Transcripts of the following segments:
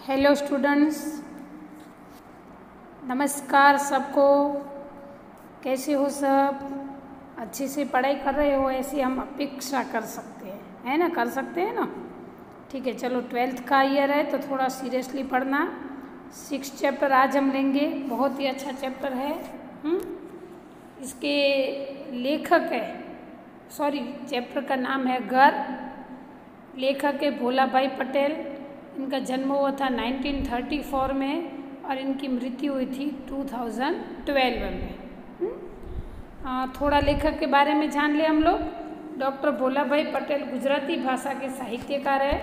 Hello students, नमस्कार सबको। कैसे हो सब? अच्छे से पढ़ाई कर रहे हो ऐसी हम अपेक्षा कर सकते हैं, है ना? कर सकते हैं ना? ठीक है, चलो 12th का ईयर है तो थोड़ा सीरियसली पढ़ना। 6th चैप्टर आज हम लेंगे, बहुत ही अच्छा चैप्टर है। इसके लेखक है, चैप्टर का नाम है घर। लेखक है भोला भाई पटेल। इनका जन्म हुआ था 1934 में और इनकी मृत्यु हुई थी 2012 में। थोड़ा लेखक के बारे में जान ले हम लोग। डॉक्टर भोला भाई पटेल गुजराती भाषा के साहित्यकार है।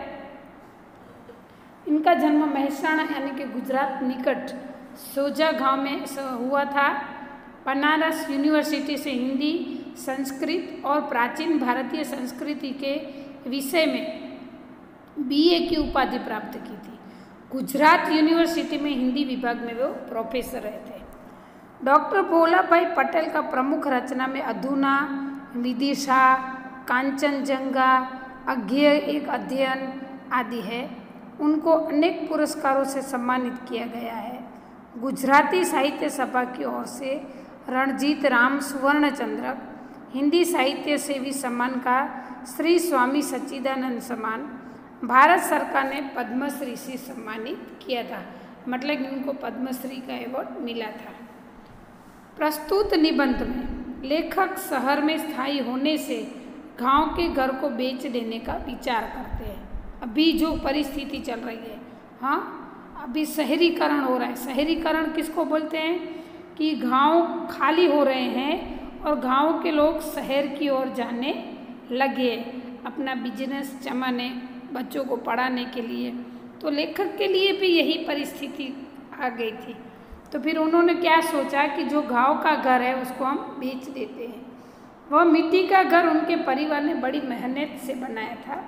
इनका जन्म महेसाणा यानी कि गुजरात निकट सोजा गांव में हुआ था। बनारस यूनिवर्सिटी से हिंदी, संस्कृत और प्राचीन भारतीय संस्कृति के विषय में BA की उपाधि प्राप्त की थी। गुजरात यूनिवर्सिटी में हिंदी विभाग में वो प्रोफेसर रहे थे। डॉक्टर भोला भाई पटेल का प्रमुख रचना में अधुना, विदिशा, कांचनजंगा, अज्ञेय एक अध्ययन आदि है। उनको अनेक पुरस्कारों से सम्मानित किया गया है। गुजराती साहित्य सभा की ओर से रणजीत राम सुवर्ण चंद्रक, हिंदी साहित्य सेवी सम्मान का श्री स्वामी सच्चिदानंद सम्मान, भारत सरकार ने पद्मश्री से सम्मानित किया था। मतलब इनको पद्मश्री का अवार्ड मिला था। प्रस्तुत निबंध में लेखक शहर में स्थायी होने से गांव के घर को बेच देने का विचार करते हैं। अभी जो परिस्थिति चल रही है, अभी शहरीकरण हो रहा है। शहरीकरण किसको बोलते हैं? कि गांव खाली हो रहे हैं और गांव के लोग शहर की ओर जाने लगे अपना बिजनेस चमाने, बच्चों को पढ़ाने के लिए। तो लेखक के लिए भी यही परिस्थिति आ गई थी। तो फिर उन्होंने क्या सोचा कि जो गांव का घर है उसको हम बेच देते हैं। वह मिट्टी का घर उनके परिवार ने बड़ी मेहनत से बनाया था।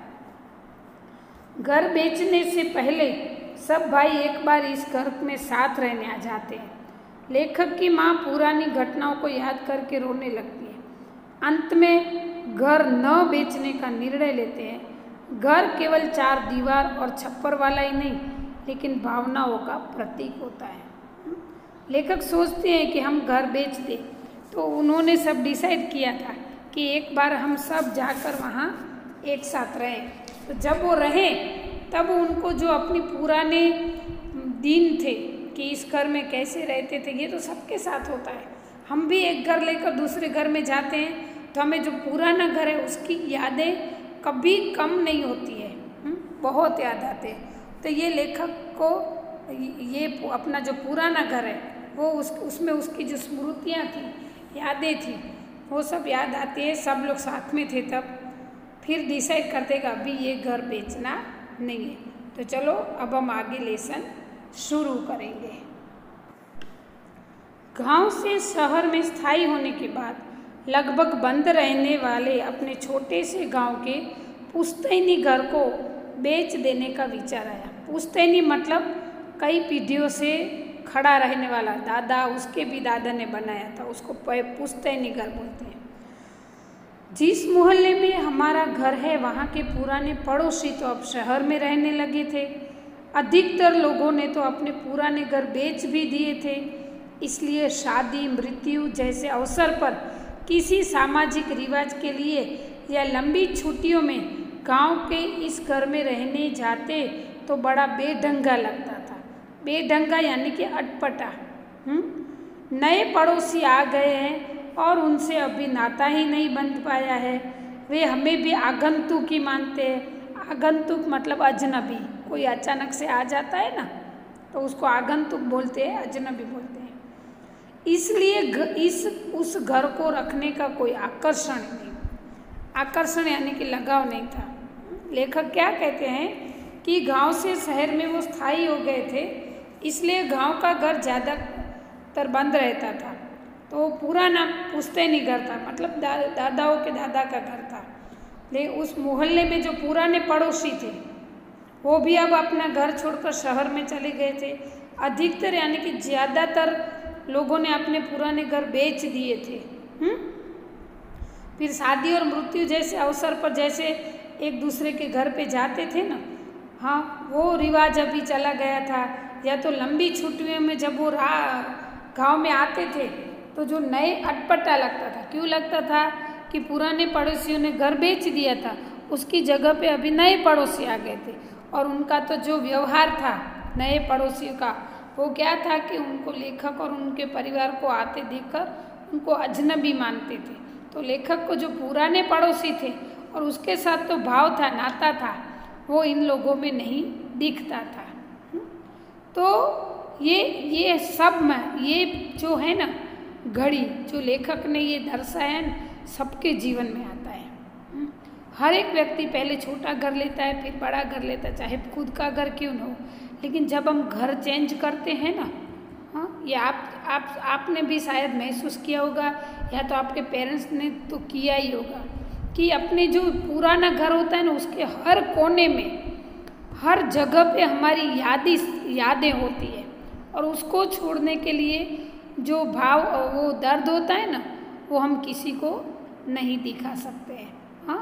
घर बेचने से पहले सब भाई एक बार इस घर में साथ रहने आ जाते हैं। लेखक की माँ पुरानी घटनाओं को याद करके रोने लगती है। अंत में घर न बेचने का निर्णय लेते हैं। घर केवल 4 दीवार और छप्पर वाला ही नहीं, लेकिन भावनाओं का प्रतीक होता है। लेखक सोचते हैं कि हम घर बेच दें, तो उन्होंने सब डिसाइड किया था कि एक बार हम सब जाकर वहाँ एक साथ रहें। तो जब वो रहे तब उनको जो अपनी पुराने दिन थे कि इस घर में कैसे रहते थे, ये तो सबके साथ होता है। हम भी एक घर लेकर दूसरे घर में जाते हैं तो हमें जो पुराना घर है उसकी यादें कभी कम नहीं होती है, बहुत याद आते हैं। तो ये लेखक को ये अपना जो पुराना घर है वो उसमें उसकी जो स्मृतियाँ थी, यादें थी, वो सब याद आती है। सब लोग साथ में थे तब। फिर डिसाइड करते कि अभी ये घर बेचना नहीं है। तो चलो अब हम आगे लेसन शुरू करेंगे। गांव से शहर में स्थायी होने के बाद लगभग बंद रहने वाले अपने छोटे से गांव के पुश्तैनी घर को बेच देने का विचार आया। पुश्तैनी मतलब कई पीढ़ियों से खड़ा रहने वाला, दादा, उसके भी दादा ने बनाया था, उसको पुश्तैनी घर बोलते हैं। जिस मोहल्ले में हमारा घर है वहाँ के पुराने पड़ोसी तो अब शहर में रहने लगे थे। अधिकतर लोगों ने तो अपने पुराने घर बेच भी दिए थे। इसलिए शादी, मृत्यु जैसे अवसर पर किसी सामाजिक रिवाज के लिए या लंबी छुट्टियों में गांव के इस घर में रहने जाते तो बड़ा बेढंगा लगता था। बेढंगा यानी कि अटपटा। नए पड़ोसी आ गए हैं और उनसे अभी नाता ही नहीं बन पाया है। वे हमें भी आगंतुक ही मानते हैं। आगंतुक मतलब अजनबी। कोई अचानक से आ जाता है ना, तो उसको आगंतुक बोलते हैं, अजनबी बोलते हैं। इसलिए उस घर को रखने का कोई आकर्षण नहीं, आकर्षण यानी कि लगाव नहीं था। लेखक क्या कहते हैं कि गांव से शहर में वो स्थायी हो गए थे, इसलिए गांव का घर ज़्यादातर बंद रहता था। तो पुराना पुश्तैनी घर था, मतलब दादाओं के दादा का घर था। लेकिन उस मोहल्ले में जो पुराने पड़ोसी थे वो भी अब अपना घर छोड़कर शहर में चले गए थे। अधिकतर यानी कि ज़्यादातर लोगों ने अपने पुराने घर बेच दिए थे। फिर शादी और मृत्यु जैसे अवसर पर जैसे एक दूसरे के घर पे जाते थे ना, हाँ, वो रिवाज अभी चला गया था। या तो लंबी छुट्टियों में जब वो गाँव में आते थे तो जो नए अटपटा लगता था। क्यों लगता था कि पुराने पड़ोसियों ने घर बेच दिया था, उसकी जगह पे अभी नए पड़ोसी आ गए थे और उनका तो जो व्यवहार था नए पड़ोसियों का, वो क्या था कि उनको लेखक और उनके परिवार को आते देखकर उनको अजनबी मानते थे। तो लेखक को जो पुराने पड़ोसी थे और उसके साथ तो भाव था, नाता था, वो इन लोगों में नहीं दिखता था। तो ये सब में ये जो है ना घड़ी, जो लेखक ने ये दर्शाया है, सबके जीवन में आता है। हर एक व्यक्ति पहले छोटा घर लेता है, फिर बड़ा घर लेता है, चाहे खुद का घर क्यों न हो। लेकिन जब हम घर चेंज करते हैं ना, हाँ, ये आपने भी शायद महसूस किया होगा या तो आपके पेरेंट्स ने तो किया ही होगा कि अपने जो पुराना घर होता है ना, उसके हर कोने में, हर जगह पे हमारी यादें होती है और उसको छोड़ने के लिए जो भाव, वो दर्द होता है ना, वो हम किसी को नहीं दिखा सकते हैं। हाँ,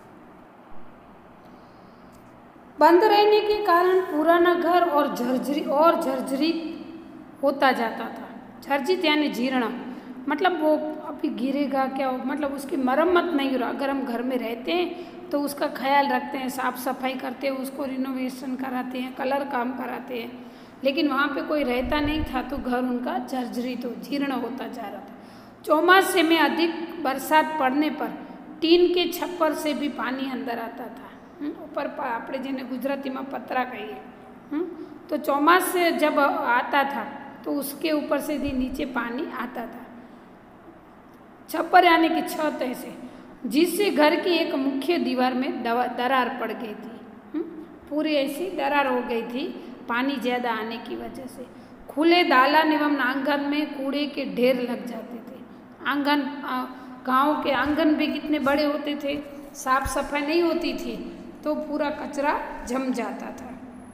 बंद रहने के कारण पुराना घर और जर्जरित होता जाता था। जर्जरित यानी जीर्ण, मतलब वो अभी गिरेगा क्या हो, मतलब उसकी मरम्मत नहीं हो रहा। अगर हम घर में रहते हैं तो उसका ख्याल रखते हैं, साफ सफाई करते हैं, उसको रिनोवेशन कराते हैं, कलर काम कराते हैं, लेकिन वहाँ पे कोई रहता नहीं था तो घर उनका जर्जरित जीर्ण होता जा रहा था। चौमासे में अधिक बरसात पड़ने पर टीन के छप्पर से भी पानी अंदर आता था। ऊपर આપણે જેને ગુજરાતીમાં પતરા કહીએ, तो चौमासे जब आता था तो उसके ऊपर से भी नीचे पानी आता था। छप्पर यानी कि छत ऐसे, जिससे घर की एक मुख्य दीवार में दरार पड़ गई थी। पूरी ऐसी दरार हो गई थी पानी ज़्यादा आने की वजह से। खुले दालान एवं आंगन में कूड़े के ढेर लग जाते थे। आंगन, गांव के आंगन भी कितने बड़े होते थे, साफ सफाई नहीं होती थी तो पूरा कचरा जम जाता था।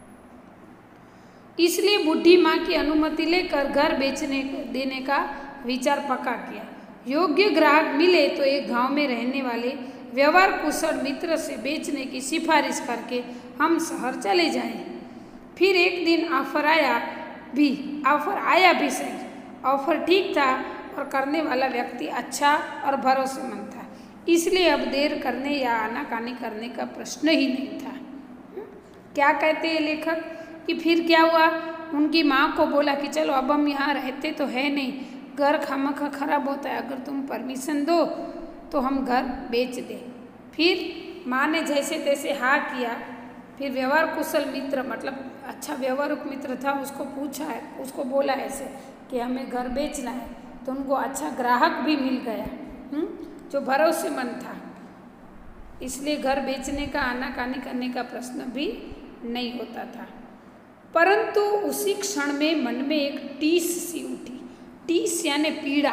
इसलिए बूढ़ी माँ की अनुमति लेकर घर बेचने देने का विचार पक्का किया। योग्य ग्राहक मिले तो एक गांव में रहने वाले व्यवहार कुशल मित्र से बेचने की सिफारिश करके हम शहर चले जाएं। फिर एक दिन ऑफर आया भी सही। ऑफर ठीक था और करने वाला व्यक्ति अच्छा और भरोसेमंद था, इसलिए अब देर करने या आनाकानी करने का प्रश्न ही नहीं था। क्या कहते हैं लेखक कि फिर क्या हुआ, उनकी माँ को बोला कि चलो अब हम यहाँ रहते तो है नहीं, घर खामखा खराब होता है, अगर तुम परमिशन दो तो हम घर बेच दें। फिर माँ ने जैसे तैसे हाँ किया। फिर व्यवहार कुशल मित्र, मतलब अच्छा व्यवहारिक मित्र था, उसको पूछा है, उसको बोला ऐसे कि हमें घर बेचना है, तो उनको अच्छा ग्राहक भी मिल गया जो भरोसेमंद था, इसलिए घर बेचने का आनाकानी करने का प्रश्न भी नहीं होता था। परंतु उसी क्षण में मन में एक टीस सी उठी। टीस यानी पीड़ा।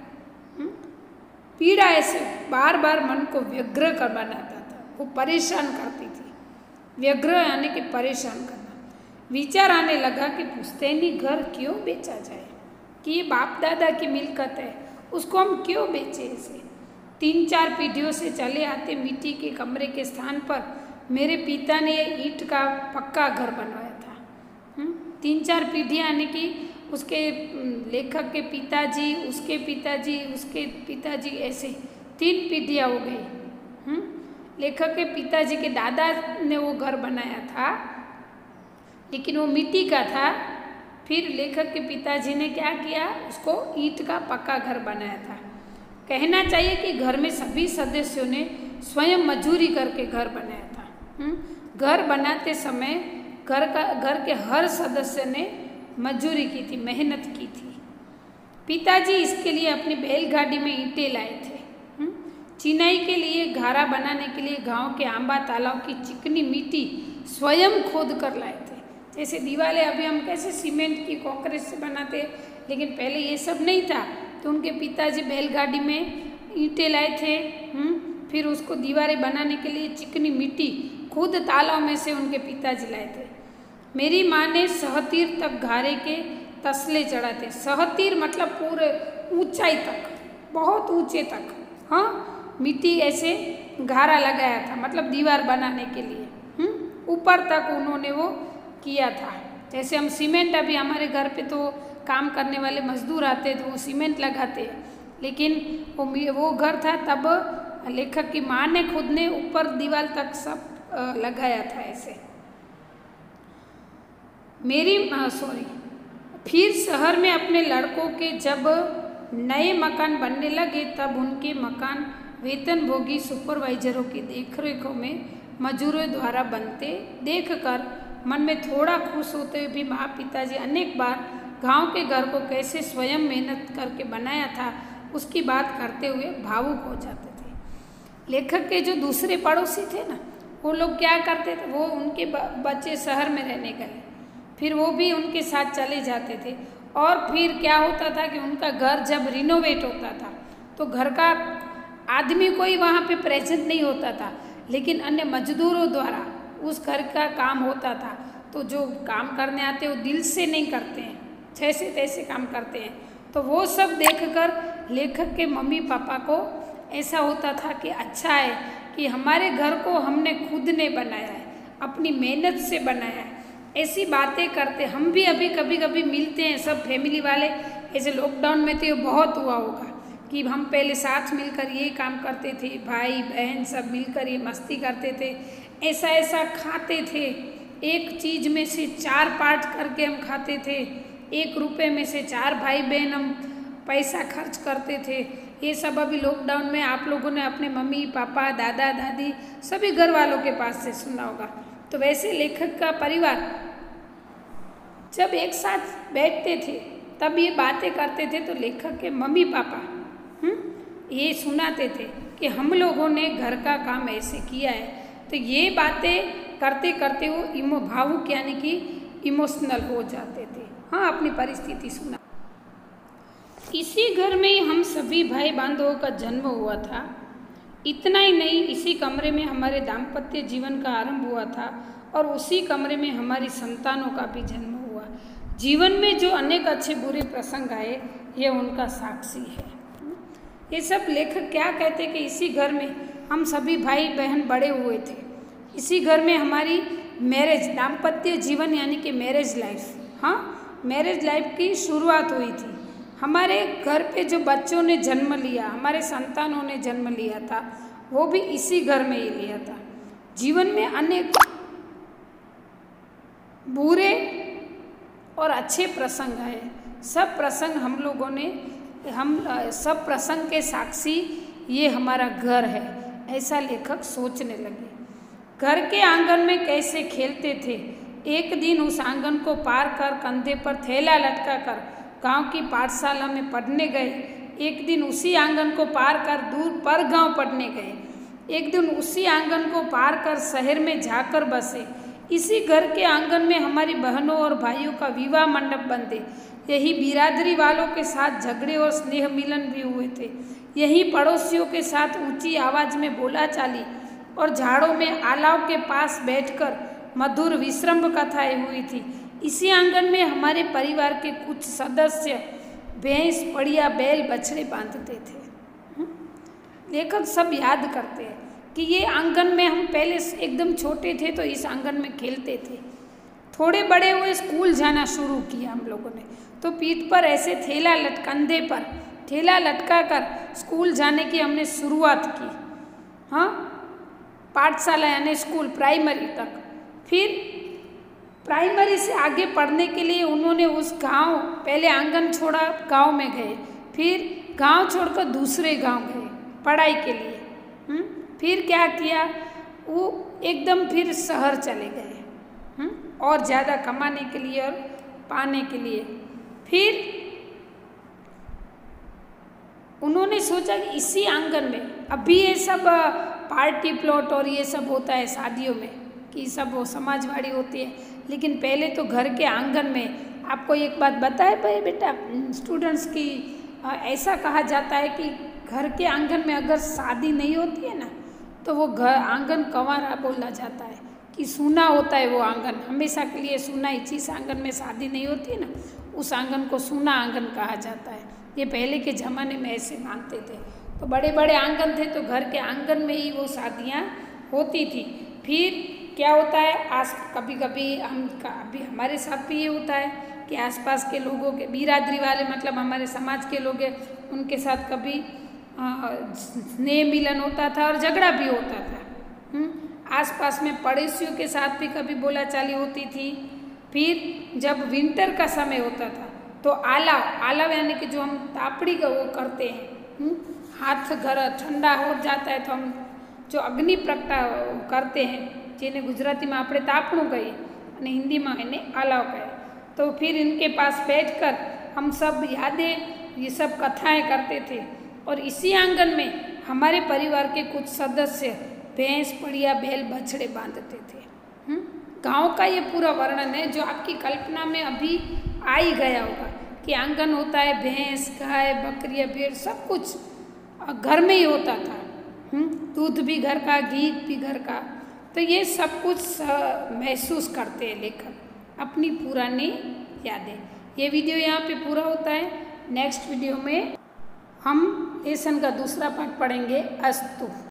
पीड़ा ऐसे बार बार मन को व्यग्र कर बनाता था, वो परेशान करती थी। व्यग्र यानी कि परेशान करना। विचार आने लगा कि पुश्तैनी घर क्यों बेचा जाए, कि ये बाप दादा की मिल्कत है, उसको हम क्यों बेचे इसे। 3-4 पीढ़ियों से चले आते मिट्टी के कमरे के स्थान पर मेरे पिता ने ईंट का पक्का घर बनवाया था। 3-4 पीढ़ियाँ यानी कि उसके लेखक के पिताजी, उसके पिताजी, उसके पिताजी, ऐसे 3 पीढ़ियाँ हो गई। लेखक के पिताजी के दादा ने वो घर बनाया था, लेकिन वो मिट्टी का था। फिर लेखक के पिताजी ने क्या किया, उसको ईंट का पक्का घर बनाया था। कहना चाहिए कि घर में सभी सदस्यों ने स्वयं मजदूरी करके घर बनाया था। घर बनाते समय घर के हर सदस्य ने मजदूरी की थी, मेहनत की थी। पिताजी इसके लिए अपनी बैलगाड़ी में ईंटें लाए थे। चिनाई के लिए घारा बनाने के लिए गांव के आंबा तालाब की चिकनी मिट्टी स्वयं खोद कर लाए थे। जैसे दीवारें अभी हम कैसे सीमेंट की कंक्रीट से बनाते, लेकिन पहले ये सब नहीं था, तो उनके पिताजी बैलगाड़ी में ईंटें लाए थे। फिर उसको दीवारें बनाने के लिए चिकनी मिट्टी खुद तालाब में से उनके पिताजी लाए थे। मेरी माँ ने सहतीर तक घारे के तसले चढ़ाते। सहतीर मतलब पूरे ऊंचाई तक, बहुत ऊंचे तक, हाँ, मिट्टी ऐसे घारा लगाया था, मतलब दीवार बनाने के लिए। ऊपर तक उन्होंने वो किया था। जैसे हम सीमेंट, अभी हमारे घर पे तो काम करने वाले मजदूर आते तो वो सीमेंट लगाते हैं, लेकिन वो घर था तब लेखक की माँ ने खुद ने ऊपर दीवार तक सब लगाया था ऐसे। फिर शहर में अपने लड़कों के जब नए मकान बनने लगे तब उनके मकान वेतनभोगी सुपरवाइजरों की देखरेखों में मजदूरों द्वारा बनते देखकर मन में थोड़ा खुश होते हुए भी माँ पिताजी अनेक बार गांव के घर को कैसे स्वयं मेहनत करके बनाया था उसकी बात करते हुए भावुक हो जाते थे। लेखक के जो दूसरे पड़ोसी थे ना, वो लोग क्या करते थे, वो उनके बच्चे शहर में रहने गए, फिर वो भी उनके साथ चले जाते थे। और फिर क्या होता था कि उनका घर जब रिनोवेट होता था तो घर का आदमी कोई वहाँ पे प्रेजेंट नहीं होता था, लेकिन अन्य मजदूरों द्वारा उस घर का काम होता था। तो जो काम करने आते हैं वो दिल से नहीं करते हैं, जैसे तैसे काम करते हैं। तो वो सब देखकर लेखक के मम्मी पापा को ऐसा होता था कि अच्छा है कि हमारे घर को हमने खुद ने बनाया है, अपनी मेहनत से बनाया है। ऐसी बातें करते हम भी अभी कभी कभी मिलते हैं सब फैमिली वाले, ऐसे लॉकडाउन में तो ये बहुत हुआ होगा कि हम पहले साथ मिलकर ये काम करते थे, भाई बहन सब मिलकर ये मस्ती करते थे, ऐसा ऐसा खाते थे, एक चीज़ में से 4 पार्ट करके हम खाते थे, 1 रुपये में से 4 भाई बहन हम पैसा खर्च करते थे। ये सब अभी लॉकडाउन में आप लोगों ने अपने मम्मी पापा दादा दादी सभी घर वालों के पास से सुना होगा। तो वैसे लेखक का परिवार जब एक साथ बैठते थे तब ये बातें करते थे, तो लेखक के मम्मी पापा ये सुनाते थे कि हम लोगों ने घर का काम ऐसे किया है। तो ये बातें करते करते वो भावुक यानी कि इमोशनल हो जाते थे। हाँ, अपनी परिस्थिति सुना। इसी घर में ही हम सभी भाई बंधुओं का जन्म हुआ था। इतना ही नहीं, इसी कमरे में हमारे दाम्पत्य जीवन का आरंभ हुआ था और उसी कमरे में हमारी संतानों का भी जन्म हुआ। जीवन में जो अनेक अच्छे बुरे प्रसंग आए, ये उनका साक्षी है। ये सब लेखक क्या कहते कि इसी घर में हम सभी भाई बहन बड़े हुए थे, इसी घर में हमारी मैरिज, दाम्पत्य जीवन यानी कि मैरिज लाइफ, हाँ मैरिज लाइफ की शुरुआत हुई थी। हमारे घर पे जो बच्चों ने जन्म लिया, हमारे संतानों ने जन्म लिया था, वो भी इसी घर में ही लिया था। जीवन में अनेक बुरे और अच्छे प्रसंग आए, सब प्रसंग हम लोगों ने सब प्रसंग के साक्षी ये हमारा घर है, ऐसा लेखक सोचने लगे। घर के आंगन में कैसे खेलते थे। एक दिन उस आंगन को पार कर कंधे पर थैला लटका कर गांव की पाठशाला में पढ़ने गए। एक दिन उसी आंगन को पार कर दूर पर गांव पढ़ने गए। एक दिन उसी आंगन को पार कर शहर में जाकर बसे। इसी घर के आंगन में हमारी बहनों और भाइयों का विवाह मंडप बंधे। यही बिरादरी वालों के साथ झगड़े और स्नेह मिलन भी हुए थे। यही पड़ोसियों के साथ ऊंची आवाज़ में बोला चाली और झाड़ों में आलाव के पास बैठकर मधुर विश्रम्भ कथाएं हुई थी। इसी आंगन में हमारे परिवार के कुछ सदस्य भैंस, पड़िया, बैल, बछड़े बांधते थे। लेखक सब याद करते हैं कि ये आंगन में हम पहले एकदम छोटे थे तो इस आंगन में खेलते थे। थोड़े बड़े हुए स्कूल जाना शुरू किया हम लोगों ने, तो पीठ पर ऐसे कंधे पर थैला लटका कर स्कूल जाने की हमने शुरुआत की। हाँ, पाठशाला यानी स्कूल, प्राइमरी तक। फिर प्राइमरी से आगे पढ़ने के लिए उन्होंने उस गांव, पहले आंगन छोड़ा, गांव में गए, फिर गांव छोड़कर दूसरे गांव गए पढ़ाई के लिए। फिर क्या किया, वो एकदम फिर शहर चले गए और ज़्यादा कमाने के लिए और पाने के लिए। फिर उन्होंने सोचा कि इसी आंगन में, अभी ये सब पार्टी प्लॉट और ये सब होता है शादियों में कि सब वो समाजवाड़ी होती है, लेकिन पहले तो घर के आंगन में। आपको एक बात बताए भाई बेटा स्टूडेंट्स की, ऐसा कहा जाता है कि घर के आंगन में अगर शादी नहीं होती है ना तो वो घर आंगन कंवारा बोला जाता है कि सूना होता है वो आंगन, हमेशा के लिए सूना ही। जिस आंगन में शादी नहीं होती है ना उस आंगन को सूना आंगन कहा जाता है। ये पहले के ज़माने में ऐसे मानते थे। तो बड़े बड़े आंगन थे तो घर के आंगन में ही वो शादियाँ होती थी। फिर क्या होता है, कभी कभी अभी हमारे साथ भी ये होता है कि आसपास के लोगों के बिरादरी वाले मतलब हमारे समाज के लोग हैं, उनके साथ कभी स्नेह मिलन होता था और झगड़ा भी होता था। आसपास में पड़ोसियों के साथ भी कभी बोलाचाली होती थी। फिर जब विंटर का समय होता था तो आलाव यानी कि जो हम तापड़ी का वो करते हैं, हाथ घर ठंडा हो जाता है तो हम जो अग्नि प्रगटा करते हैं, જેને ગુજરાતીમાં આપણે તાપણું કહીએ અને हिंदीમાં એને आलाव कहे। तो फिर इनके पास बैठकर हम सब यादें, ये सब कथाएं करते थे और इसी आंगन में हमारे परिवार के कुछ सदस्य भैंस, बढ़िया, बैल, बछड़े बांधते थे। गांव का ये पूरा वर्णन है जो आपकी कल्पना में अभी आ ही गया होगा कि आंगन होता है, भैंस, गाय, बकरियां, भेड़, सब कुछ घर में ही होता था। दूध भी घर का, घी भी घर का। तो ये सब कुछ महसूस करते हैं लेखक अपनी पुरानी यादें। ये वीडियो यहाँ पे पूरा होता है। नेक्स्ट वीडियो में हम लेसन का दूसरा पार्ट पढ़ेंगे। अस्तु।